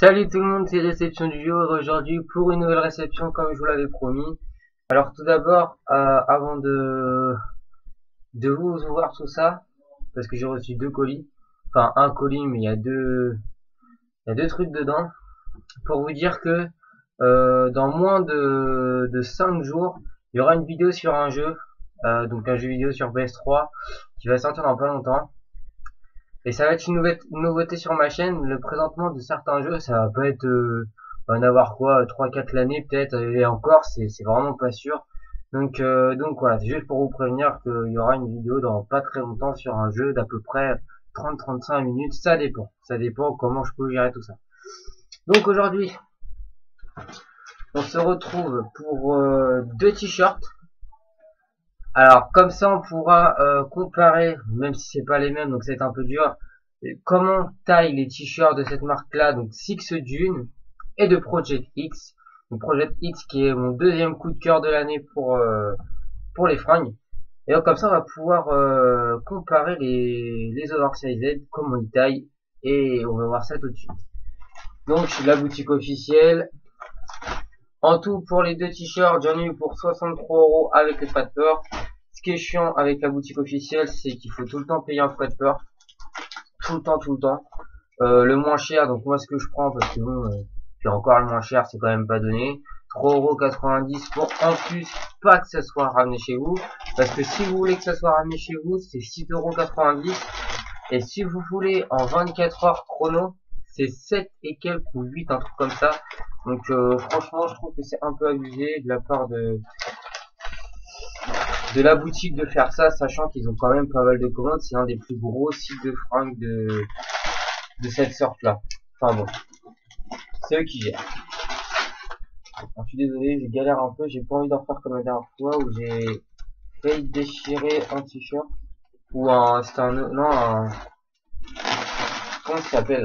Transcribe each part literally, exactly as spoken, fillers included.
Salut tout le monde, c'est Réception du jour aujourd'hui pour une nouvelle réception comme je vous l'avais promis. Alors tout d'abord, euh, avant de, de vous ouvrir tout ça, parce que j'ai reçu deux colis, enfin un colis mais il y a deux, il y a deux trucs dedans, pour vous dire que euh, dans moins de, de cinq jours, il y aura une vidéo sur un jeu, euh, donc un jeu vidéo sur P S trois qui va sortir dans pas longtemps. Et ça va être une nouveauté, une nouveauté sur ma chaîne. Le présentement de certains jeux, ça va pas être, euh, on va en avoir quoi, trois quatre l'année peut-être, et encore, c'est c'est vraiment pas sûr. Donc, euh, donc voilà, c'est juste pour vous prévenir qu'il y aura une vidéo dans pas très longtemps sur un jeu d'à peu près trente à trente-cinq minutes. Ça dépend, ça dépend comment je peux gérer tout ça. Donc aujourd'hui, on se retrouve pour euh, deux t-shirts. Alors comme ça, on pourra euh, comparer, même si c'est pas les mêmes, donc c'est un peu dur. Comment taillent les t-shirts de cette marque-là, donc Six Dune et de Project X. Donc Project X qui est mon deuxième coup de cœur de l'année pour euh, pour les fringues. Et donc comme ça, on va pouvoir euh, comparer les les oversized, comment ils taillent, et on va voir ça tout de suite. Donc la boutique officielle. En tout, pour les deux t-shirts, j'en ai eu pour soixante-trois euros avec les frais de port. Ce qui est chiant avec la boutique officielle, c'est qu'il faut tout le temps payer un frais de port. Tout le temps, tout le temps. Euh, le moins cher, donc moi ce que je prends, parce que bon, euh, puis encore le moins cher, c'est quand même pas donné. trois euros quatre-vingt-dix pour en plus pas que ça soit ramené chez vous. Parce que si vous voulez que ça soit ramené chez vous, c'est six euros quatre-vingt-dix. Et si vous voulez en vingt-quatre heures chrono, c'est sept et quelques ou huit, un truc comme ça. Donc euh, franchement, je trouve que c'est un peu abusé de la part de de la boutique de faire ça, sachant qu'ils ont quand même pas mal de commandes. C'est un des plus gros sites de fringues de de cette sorte-là. Enfin bon, c'est eux qui gèrent. Alors, je suis désolé, je galère un peu. J'ai pas envie d'en faire comme la dernière fois où j'ai failli déchirer un t-shirt ou un, c'était un, non, un, comment ça s'appelle?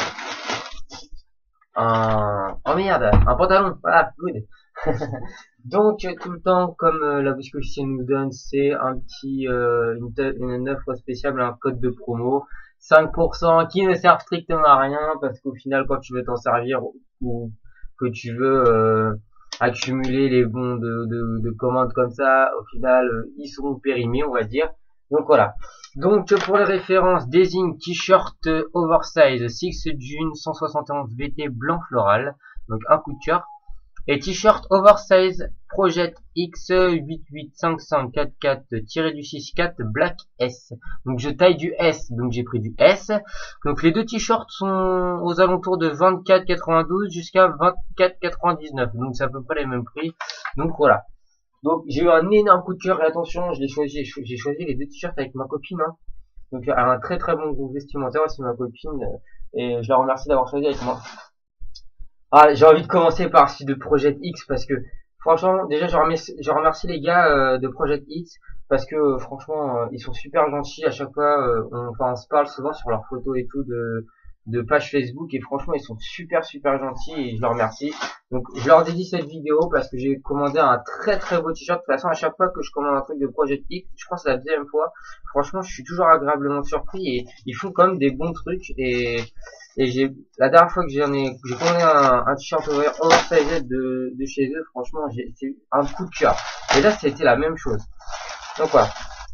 Un, oh merde, un pantalon, voilà, good. Donc tout le temps, comme euh, la boutique officielle nous donne, c'est un petit euh, une, une offre spéciale, un code de promo cinq pour cent qui ne sert strictement à rien, parce qu'au final, quand tu veux t'en servir ou que tu veux euh, accumuler les bons de, de, de commandes comme ça, au final euh, ils seront périmés, on va dire. Donc voilà. Donc pour les références, désigne t-shirt oversize Six Dune cent soixante et onze V T blanc floral, donc un coup de cœur. Et t-shirt oversize Project X huit huit cinq cinq quatre quatre du six quatre Black S. Donc je taille du S, donc j'ai pris du S. Donc les deux t-shirts sont aux alentours de vingt-quatre quatre-vingt-douze jusqu'à vingt-quatre quatre-vingt-dix-neuf. Donc c'est à peu près les mêmes prix. Donc voilà. Donc j'ai eu un énorme coup de cœur et attention, je l'ai choisi, j'ai choisi les deux t-shirts avec ma copine. Hein. Donc elle a un très très bon goût vestimentaire aussi, ma copine, et je la remercie d'avoir choisi avec moi. Ah, j'ai envie de commencer par celui de Project X parce que franchement, déjà je remercie, je remercie les gars euh, de Project X parce que euh, franchement euh, ils sont super gentils à chaque fois. Euh, on, enfin, on se parle souvent sur leurs photos et tout de de page Facebook et franchement ils sont super super gentils et je leur remercie. Donc je leur dédie cette vidéo parce que j'ai commandé un très très beau t-shirt. De toute façon à chaque fois que je commande un truc de Project X, je pense que c'est la deuxième fois, franchement je suis toujours agréablement surpris et ils font quand même des bons trucs et et j'ai la dernière fois que j'en ai j'ai commandé un, un t-shirt oversize de, de chez eux, franchement j'ai c'est un coup de cœur. Et là c'était la même chose. Donc voilà.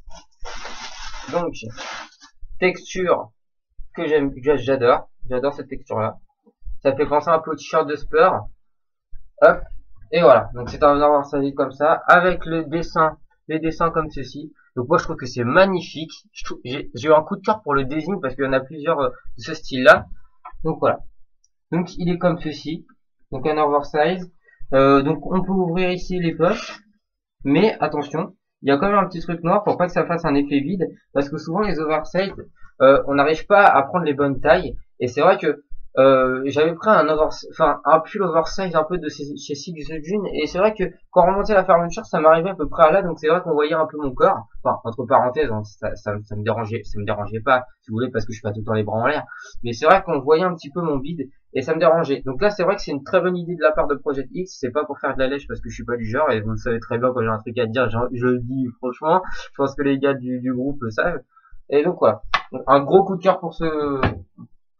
Donc texture que j'aime, j'adore, j'adore cette texture là. Ça fait penser un peu au t-shirt de Spur. Hop, et voilà. Donc c'est un oversize comme ça, avec le dessin, les dessins comme ceci. Donc moi je trouve que c'est magnifique. J'ai eu un coup de cœur pour le design parce qu'il y en a plusieurs euh, de ce style là. Donc voilà. Donc il est comme ceci. Donc un oversize. Euh, donc on peut ouvrir ici les poches. Mais attention, il y a quand même un petit truc noir pour pas que ça fasse un effet vide. Parce que souvent les oversize, euh, on n'arrive pas à prendre les bonnes tailles. Et c'est vrai que euh, j'avais pris un oversize, enfin un pull oversize un peu de chez, chez Six Dune. Et c'est vrai que quand on remontait la fermeture, ça m'arrivait à peu près à là. Donc c'est vrai qu'on voyait un peu mon corps. Enfin, entre parenthèses, hein, ça, ça, ça me dérangeait, ça me dérangeait pas, si vous voulez, parce que je suis pas tout le temps les bras en l'air. Mais c'est vrai qu'on voyait un petit peu mon bide et ça me dérangeait. Donc là, c'est vrai que c'est une très bonne idée de la part de Project X. C'est pas pour faire de la lèche parce que je suis pas du genre et vous le savez très bien quand j'ai un truc à dire, je, je le dis franchement. Je pense que les gars du, du groupe le savent. Et donc voilà. Donc, un gros coup de cœur pour ce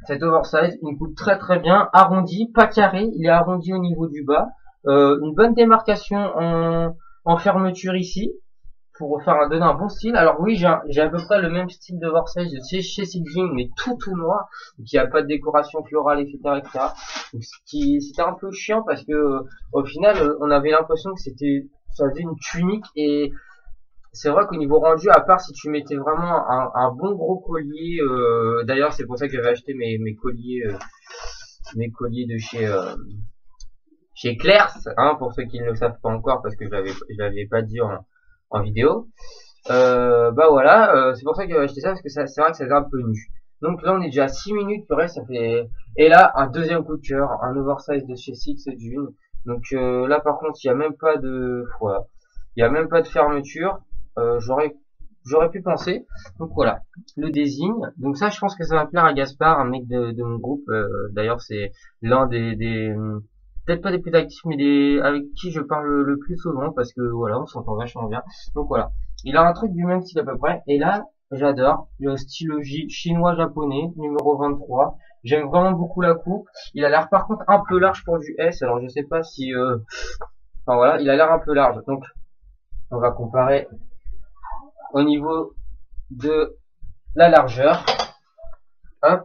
cet oversize, il me coûte très très bien, arrondi, pas carré, il est arrondi au niveau du bas, euh, une bonne démarcation en, en fermeture ici, pour faire un, donner un bon style. Alors oui, j'ai j'ai à peu près le même style d'oversize de chez, chez Sigvin, mais tout tout noir, donc il n'y a pas de décoration florale, et cetera, et cetera. Donc ce qui c'était un peu chiant parce que euh, au final, euh, on avait l'impression que c'était ça faisait une tunique et c'est vrai qu'au niveau rendu, à part si tu mettais vraiment un, un bon gros collier, euh, d'ailleurs c'est pour ça que j'avais acheté mes, mes colliers, euh, mes colliers de chez euh, chez Claire's, hein, pour ceux qui ne le savent pas encore, parce que je l'avais je l'avais pas dit en, en vidéo. Euh, bah voilà, euh, c'est pour ça que j'avais acheté ça, parce que ça, c'est vrai que ça fait un peu nu. Donc là on est déjà à six minutes, purée, ça fait. Et là un deuxième coup de cœur, un oversize de chez Six Dune. Donc euh, là par contre il n'y a même pas de, voilà, il y a même pas de fermeture. Euh, j'aurais j'aurais pu penser. Donc voilà, le désigne. Donc ça, je pense que ça va plaire à Gaspard, un mec de, de mon groupe. Euh, D'ailleurs, c'est l'un des, des peut-être pas des plus actifs, mais des avec qui je parle le plus souvent parce que voilà, on s'entend vachement bien. Donc voilà, il a un truc du même style à peu près. Et là, j'adore le style chinois-japonais numéro vingt-trois. J'aime vraiment beaucoup la coupe. Il a l'air par contre un peu large pour du S. Alors je sais pas si, euh... enfin voilà, il a l'air un peu large. Donc on va comparer au niveau de la largeur. Hop.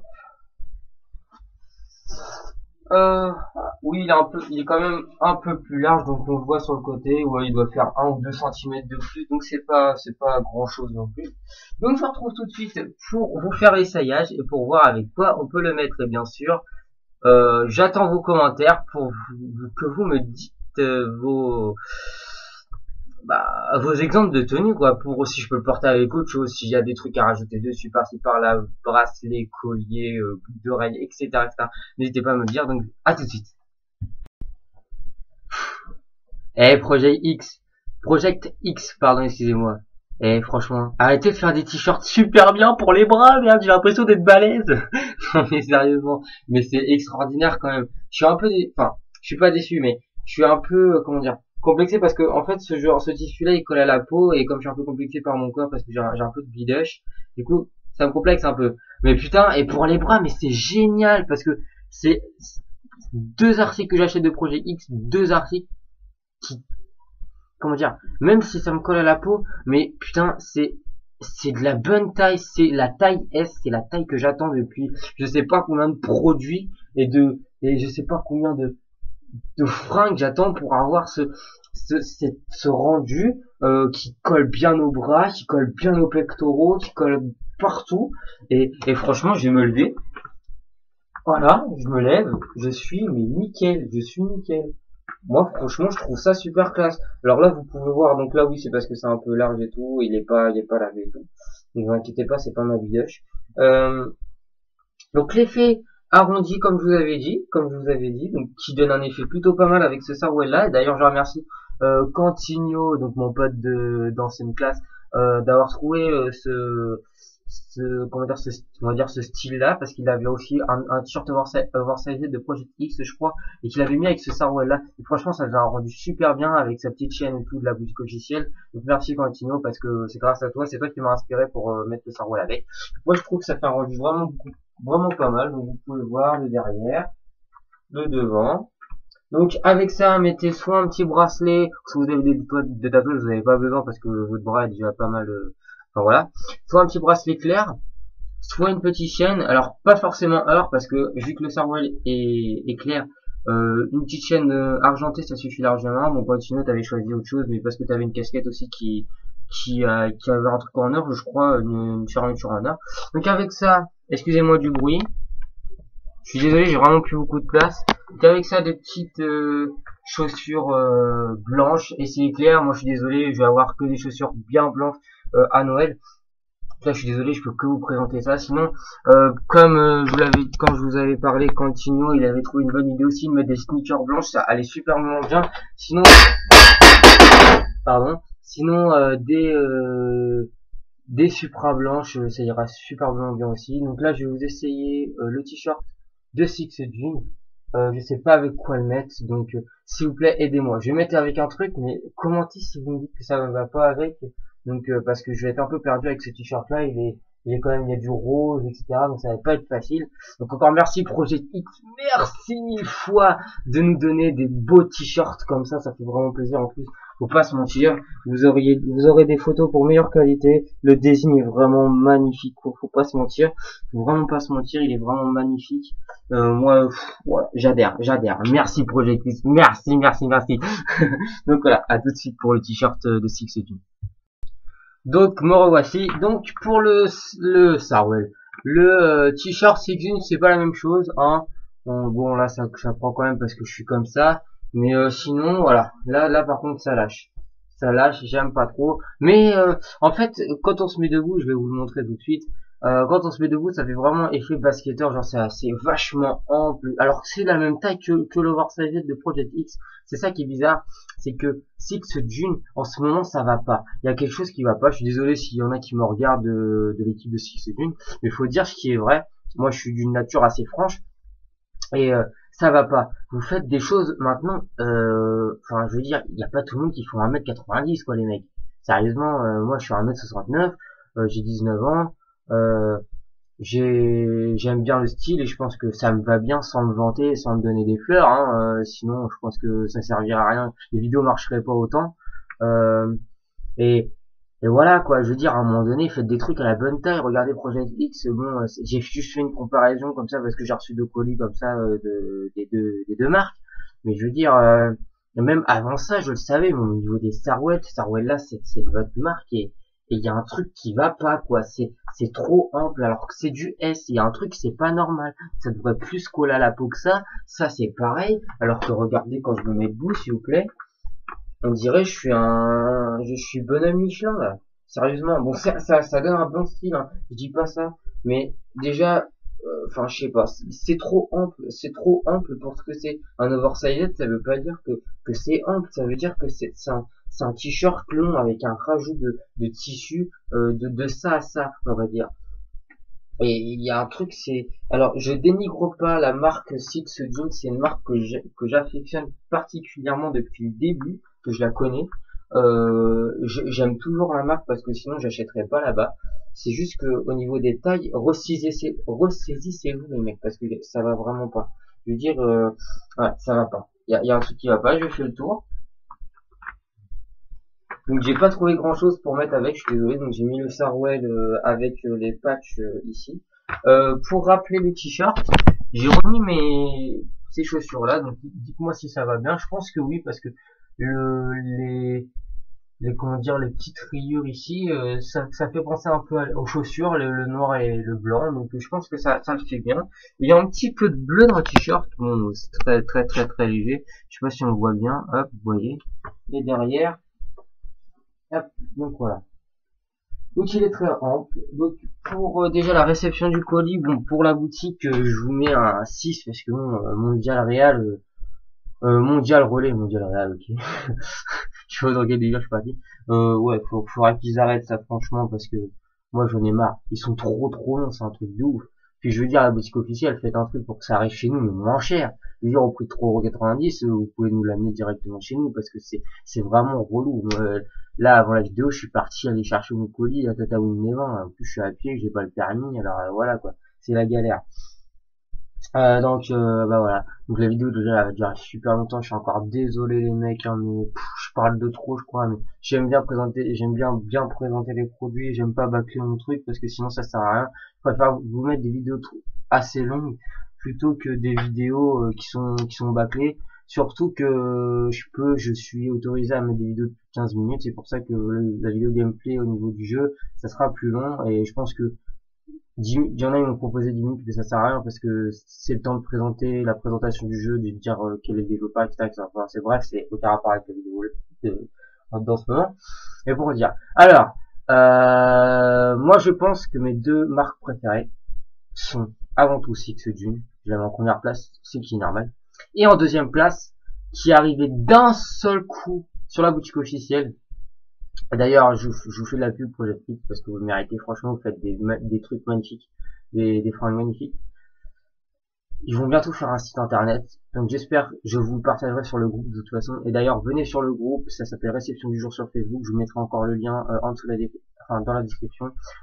Euh, oui, il est un peu, il est quand même un peu plus large, donc on le voit sur le côté, ouais, il doit faire un ou deux centimètres de plus, donc c'est pas, c'est pas grand chose non plus. Donc je vous retrouve tout de suite pour vous faire l'essayage et pour voir avec quoi on peut le mettre, et bien sûr, euh, j'attends vos commentaires pour vous, que vous me dites euh, vos, bah, vos exemples de tenue, quoi, pour si je peux le porter avec autre chose, s'il y a des trucs à rajouter dessus, par-ci, par-là, bracelet, collier, euh, boucle d'oreille, et cetera, et cetera. N'hésitez pas à me le dire, donc, à tout de suite. Eh, Project X, Project X, pardon, excusez-moi. Eh, franchement, arrêtez de faire des t-shirts super bien pour les bras, merde, j'ai l'impression d'être balèze. Non, mais sérieusement, mais c'est extraordinaire quand même. Je suis un peu, dé... enfin, je suis pas déçu, mais je suis un peu, comment dire, complexé parce que en fait ce genre ce tissu là il colle à la peau et comme je suis un peu complexé par mon corps parce que j'ai un, j'ai un peu de bidush, du coup ça me complexe un peu. Mais putain, et pour les bras, mais c'est génial parce que c'est deux articles que j'achète de Project X, deux articles qui, comment dire, même si ça me colle à la peau, mais putain c'est c'est de la bonne taille, c'est la taille S, c'est la taille que j'attends depuis je sais pas combien de produits et de et je sais pas combien de de fringues j'attends pour avoir ce ce, ce, ce rendu euh, qui colle bien aux bras, qui colle bien aux pectoraux, qui colle partout et, et franchement je vais me lever, voilà, je me lève, je suis mais nickel, je suis nickel. Moi franchement je trouve ça super classe. Alors là vous pouvez voir, donc là oui c'est parce que c'est un peu large et tout, il est pas il est pas lavé et tout, donc vous inquiétez pas, c'est pas ma bidoche. Euh, donc l'effet arrondi comme je vous avais dit, comme je vous avais dit, donc qui donne un effet plutôt pas mal avec ce sarouel là. Et d'ailleurs je remercie euh, Cantigno, donc mon pote de d'ancienne classe, euh, d'avoir trouvé euh, ce, ce comment dire ce on va dire ce style là parce qu'il avait aussi un, un t-shirt oversized de Project X je crois et qu'il avait mis avec ce sarouel là. Et franchement ça faisait un rendu super bien avec sa petite chaîne et tout de la boutique officielle. Donc merci Cantigno parce que c'est grâce à toi, c'est toi qui m'as inspiré pour euh, mettre le sarouel avec. Moi je trouve que ça fait un rendu vraiment beaucoup vraiment pas mal, donc vous pouvez voir le derrière, le devant. Donc avec ça, mettez soit un petit bracelet, si vous avez des, des tatouages, vous n'avez pas besoin parce que votre bras est déjà pas mal, euh, enfin voilà, soit un petit bracelet clair, soit une petite chaîne, alors pas forcément or parce que vu que le sarouel est, est clair, euh, une petite chaîne euh, argentée ça suffit largement. Mon pote sinon t'avais choisi autre chose, mais parce que t'avais une casquette aussi qui qui, euh, qui avait un truc en or, je crois, une, une fermeture en or. Donc avec ça, excusez-moi du bruit, je suis désolé, j'ai vraiment plus beaucoup de place. Donc avec ça, des petites euh, chaussures euh, blanches, et c'est clair, moi je suis désolé, je vais avoir que des chaussures bien blanches euh, à Noël. Là je suis désolé, je peux que vous présenter ça. Sinon, euh, comme euh, je vous l'avais, quand je vous avais parlé, Cantigno, il avait trouvé une bonne idée aussi de mettre des sneakers blanches, ça allait super bien. Sinon, pardon, sinon euh, des euh, des supra blanches, ça ira super bien aussi. Donc là, je vais vous essayer euh, le t-shirt de Six Dune. Euh, je sais pas avec quoi le mettre, donc euh, s'il vous plaît, aidez-moi. Je vais mettre avec un truc, mais commentez si vous me dites que ça ne va pas avec. Donc euh, parce que je vais être un peu perdu avec ce t-shirt là, il est il y a quand même, il y a du rose, et cetera. Donc ça va pas être facile. Donc encore merci Project X, merci mille fois de nous donner des beaux t-shirts comme ça, ça fait vraiment plaisir en plus. Faut pas se mentir, vous auriez, vous aurez des photos pour meilleure qualité. Le design est vraiment magnifique, faut, faut pas se mentir. Faut vraiment pas se mentir, il est vraiment magnifique. Euh, moi, pff, ouais, j'adhère, j'adhère. Merci Project X, merci, merci, merci. Donc voilà, à tout de suite pour le t-shirt de Six June. Donc me revoici. Donc pour le le Sarwell, le euh, t-shirt Six June, c'est pas la même chose, hein. Bon, bon là ça, ça prend quand même parce que je suis comme ça. Mais euh, sinon voilà, là là par contre ça lâche. Ça lâche, j'aime pas trop. Mais euh, en fait, quand on se met debout, je vais vous le montrer tout de suite. Euh, quand on se met debout, ça fait vraiment effet basketteur, genre c'est assez vachement ample. Alors que c'est la même taille que, que l'oversized de Project X. C'est ça qui est bizarre, c'est que Six June, en ce moment, ça va pas. Il y a quelque chose qui va pas. Je suis désolé s'il y en a qui me regardent de, de l'équipe de Six June, mais il faut dire ce qui est vrai. Moi, je suis d'une nature assez franche et euh, ça va pas. Vous faites des choses maintenant. Euh, enfin, je veux dire, il y a pas tout le monde qui font un mètre quatre-vingt-dix, quoi, les mecs. Sérieusement, euh, moi, je suis un mètre soixante-neuf, euh, j'ai dix-neuf ans. Euh, j'ai j'aime bien le style et je pense que ça me va bien sans me vanter et sans me donner des fleurs, hein. Euh, sinon je pense que ça servirait à rien, les vidéos marcheraient pas autant. euh, et et voilà quoi, je veux dire, à un moment donné faites des trucs à la bonne taille. Regardez Project X, bon, euh, j'ai juste fait une comparaison comme ça parce que j'ai reçu deux colis comme ça, euh, de, des deux des deux marques, mais je veux dire, euh, même avant ça je le savais, mon au niveau des Starwell, Starwell là c'est c'est de votre marque, et et il y a un truc qui va pas, quoi. C'est c'est trop ample alors que c'est du S. Il y a un truc, c'est pas normal. Ça devrait plus coller à la peau que ça. Ça c'est pareil. Alors que regardez quand je me mets debout, s'il vous plaît, on dirait je suis un, je suis bonhomme Michelin là. Sérieusement, bon ça ça ça donne un bon style, hein. Je dis pas ça, mais déjà, enfin je sais pas, c'est trop ample, c'est trop ample pour ce que c'est. Un oversized, ça veut pas dire que que c'est ample, ça veut dire que c'est c'est un c'est un t-shirt long avec un rajout de de tissu, euh, de de ça à ça, on va dire. Et il y a un truc, c'est, alors je dénigre pas la marque Six Jeans, c'est une marque que j'ai- que j'affectionne particulièrement depuis le début, que je la connais. Euh, j'ai- j'aime toujours la marque parce que sinon j'achèterais pas là-bas. C'est juste que au niveau des tailles, ressaisissez, ressaisissez-vous les mecs parce que ça va vraiment pas. Je veux dire, euh, ouais, ça va pas. Il y a, il y a un truc qui va pas. Je fais le tour. Donc j'ai pas trouvé grand chose pour mettre avec, je suis désolé, donc j'ai mis le Sarwell euh, avec euh, les patchs euh, ici. Euh, pour rappeler le t-shirt, j'ai remis mes ces chaussures là, donc dites-moi si ça va bien. Je pense que oui, parce que le, les, les comment dire, les petites rayures ici, euh, ça, ça fait penser un peu à- aux chaussures, le, le noir et le blanc, donc je pense que ça, ça le fait bien. Il y a un petit peu de bleu dans le t-shirt, bon c'est très très très très léger, je sais pas si on le voit bien, hop, vous voyez. Et derrière, hop, donc voilà. Donc il est très ample. Donc pour euh, déjà la réception du colis, bon pour la boutique, euh, je vous mets un six parce que bon, euh, mondial réal, euh, euh, mondial relais, mondial réal, ok. Je sais pas dans quel délire je suis parti. Euh, ouais, faut, faudra qu'ils arrêtent ça franchement parce que moi j'en ai marre. Ils sont trop trop longs, c'est un truc de ouf. Puis je veux dire, la boutique officielle, faites un truc pour que ça arrive chez nous, mais moins cher. Je veux dire, au prix de trois euros quatre-vingt-dix, euh, vous pouvez nous l'amener directement chez nous parce que c'est c'est vraiment relou. Euh, là, avant la vidéo, je suis parti aller chercher mon colis à Tataouine-les-Vents. En plus, je suis à pied, j'ai pas le permis, alors euh, voilà quoi. C'est la galère. Euh, donc euh, bah voilà, donc la vidéo déjà elle va durer super longtemps, je suis encore désolé les mecs, hein, mais pff, je parle de trop je crois, mais j'aime bien présenter, j'aime bien bien présenter les produits, j'aime pas bâcler mon truc parce que sinon ça sert à rien. Je préfère vous mettre des vidéos assez longues plutôt que des vidéos euh, qui sont qui sont bâclées, surtout que je peux, je suis autorisé à mettre des vidéos de plus de quinze minutes, c'est pour ça que le, la vidéo gameplay au niveau du jeu ça sera plus long, et je pense que il y en a, ils m'ont proposé dix minutes, mais ça sert à rien parce que c'est le temps de présenter la présentation du jeu, de dire euh, quel est le développeur, et cetera, et cetera. Enfin, c'est bref, c'est aucun rapport avec la vidéo de, dans ce moment. Mais pour dire. Alors, euh, moi je pense que mes deux marques préférées sont avant tout Six June. Je l'avais en première place, c'est qui est normal. Et en deuxième place, qui est arrivé d'un seul coup sur la boutique officielle. D'ailleurs, je, je vous fais de la pub Project X parce que vous le méritez, franchement, vous faites des, des trucs magnifiques, des, des fringues magnifiques. Ils vont bientôt faire un site internet, donc j'espère, je vous le partagerai sur le groupe de toute façon. Et d'ailleurs, venez sur le groupe, ça s'appelle Réception du jour sur Facebook, je vous mettrai encore le lien euh, en dessous de la enfin, dans la description.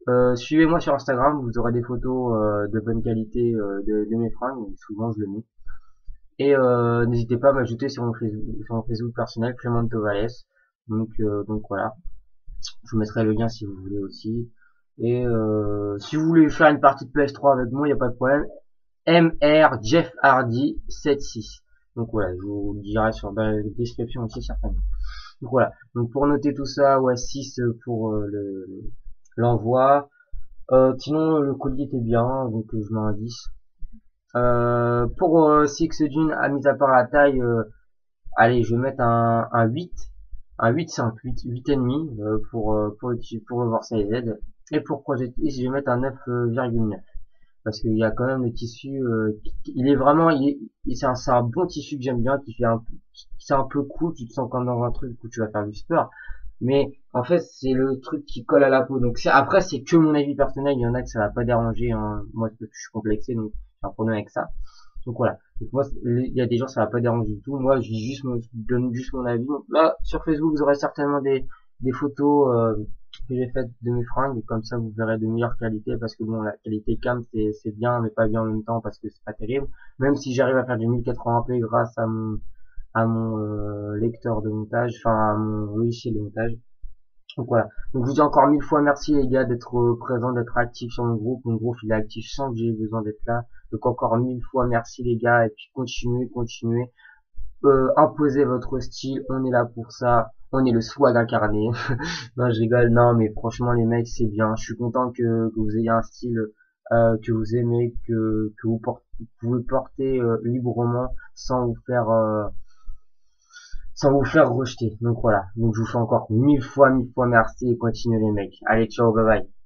Euh, suivez-moi sur Instagram, vous aurez des photos euh, de bonne qualité euh, de, de mes fringues, souvent je le mets. Et euh, n'hésitez pas à m'ajouter sur mon Facebook, sur mon Facebook personnel, Clément Tovales. Donc, euh, donc voilà, je vous mettrai le lien si vous voulez aussi. Et euh, si vous voulez faire une partie de P S trois avec moi, il n'y a pas de problème. M R Jeff Hardy soixante-six. Donc voilà, je vous le dirai sur dans la description aussi certainement. Donc voilà. Donc pour noter tout ça, ouais, six pour euh, le l'envoi. Euh, sinon le colis était bien, donc euh, je mets un dix. Euh, pour euh, Six Dune, à mis à part la taille, euh, allez, je vais mettre un, un huit, un huit cinq, huit, huit et demi euh, pour euh, pour pour le Versailles Z. Et pour Project X, je vais mettre un neuf virgule neuf. Parce qu'il y a quand même le tissu, euh, il est vraiment, il est, c'est un, c'est un bon tissu que j'aime bien, qui fait un, c'est un peu cool, tu te sens comme dans un truc où tu vas faire du sport, mais en fait c'est le truc qui colle à la peau. Donc c'est, après c'est que mon avis personnel, il y en a que ça va pas déranger, hein. Moi je suis complexé, donc j'ai un problème avec ça. Donc voilà. Donc moi, il y a des gens ça va pas déranger du tout. Moi je dis juste, mon, je donne juste mon avis. Donc là sur Facebook vous aurez certainement des des photos euh, que j'ai faites de mes fringues, et comme ça vous verrez de meilleure qualité, parce que bon, la qualité cam c'est c'est bien mais pas bien en même temps parce que c'est pas terrible, même si j'arrive à faire du mille quatre-vingts p grâce à mon à mon euh, lecteur de montage, enfin à mon logiciel de montage. Donc voilà. Donc je vous dis encore mille fois merci les gars d'être euh, présents, d'être actifs sur mon groupe. Mon groupe il est actif sans que j'ai besoin d'être là. Donc encore mille fois merci les gars, et puis continuez, continuez. Euh, imposez votre style, on est là pour ça. On est le swag incarné. Non, je rigole. Non, mais franchement, les mecs, c'est bien. Je suis content que, que vous ayez un style euh, que vous aimez, que, que vous, portez, vous pouvez porter euh, librement sans vous faire euh, sans vous faire rejeter. Donc voilà. Donc je vous fais encore mille fois, mille fois merci, et continuez les mecs. Allez, ciao, bye bye.